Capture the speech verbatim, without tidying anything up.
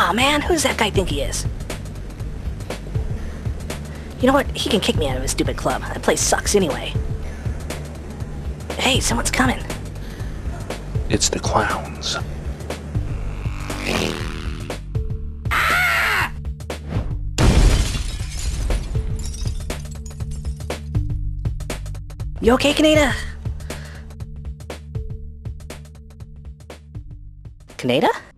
Aw, man, who does that guy think he is? You know what? He can kick me out of his stupid club. That place sucks anyway. Hey, someone's coming. It's the clowns. Ah! You okay, Kanada? Kanada?